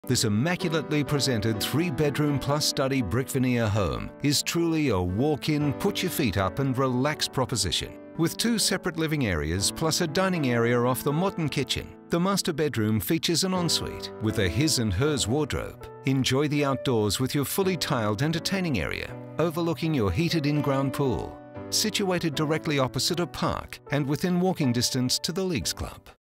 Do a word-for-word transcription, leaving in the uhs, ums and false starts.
This immaculately presented three-bedroom plus study brick veneer home is truly a walk-in, put your feet up and relax proposition. With two separate living areas plus a dining area off the modern kitchen, the master bedroom features an ensuite with a his and hers wardrobe. Enjoy the outdoors with your fully tiled entertaining area, overlooking your heated in-ground pool, situated directly opposite a park and within walking distance to the Leagues Club.